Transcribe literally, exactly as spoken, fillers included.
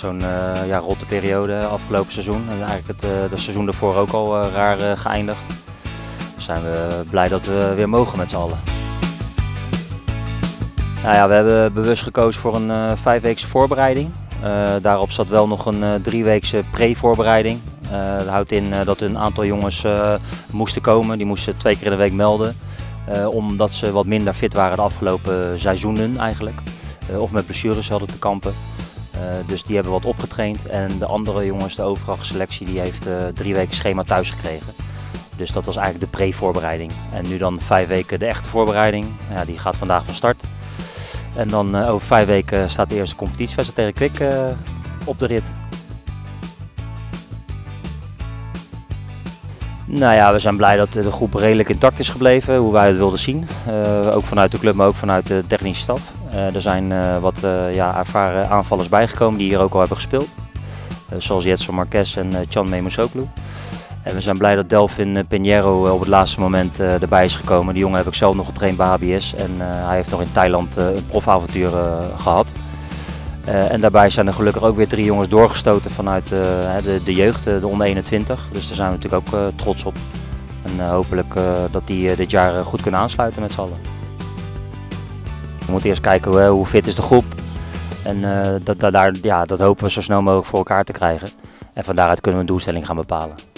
zo'n uh, ja, rotte periode afgelopen seizoen. En eigenlijk het, uh, het seizoen daarvoor ook al uh, raar uh, geëindigd. Dus zijn we blij dat we weer mogen met z'n allen. Nou ja, we hebben bewust gekozen voor een uh, vijfweekse voorbereiding. Uh, daarop zat wel nog een uh, drieweekse pre-voorbereiding. Uh, dat houdt in uh, dat een aantal jongens uh, moesten komen. Die moesten twee keer in de week melden. Uh, omdat ze wat minder fit waren de afgelopen seizoenen eigenlijk. Uh, of met blessures hadden te kampen. Uh, dus die hebben wat opgetraind. En de andere jongens, de overige selectie, die heeft uh, drie weken schema thuis gekregen. Dus dat was eigenlijk de pre-voorbereiding. En nu dan vijf weken de echte voorbereiding. Ja, die gaat vandaag van start. En dan uh, over vijf weken staat de eerste competitiewedstrijd tegen Kwik uh, op de rit. Nou ja, we zijn blij dat de groep redelijk intact is gebleven, hoe wij het wilden zien. Uh, ook vanuit de club, maar ook vanuit de technische staf. Uh, er zijn uh, wat uh, ja, ervaren aanvallers bijgekomen die hier ook al hebben gespeeld. Uh, zoals Jetson Marquez en uh, Can Memusoglu. En we zijn blij dat Delvin Pinheiro op het laatste moment uh, erbij is gekomen. Die jongen heb ik zelf nog getraind bij H B S en uh, hij heeft nog in Thailand uh, een profavontuur uh, gehad. Uh, en daarbij zijn er gelukkig ook weer drie jongens doorgestoten vanuit uh, de, de jeugd, de onder eenentwintig. Dus daar zijn we natuurlijk ook uh, trots op. En uh, hopelijk uh, dat die uh, dit jaar uh, goed kunnen aansluiten met z'n allen. We moeten eerst kijken hoe, hoe fit is de groep. En uh, dat, dat, daar, ja, dat hopen we zo snel mogelijk voor elkaar te krijgen. En van daaruit kunnen we een doelstelling gaan bepalen.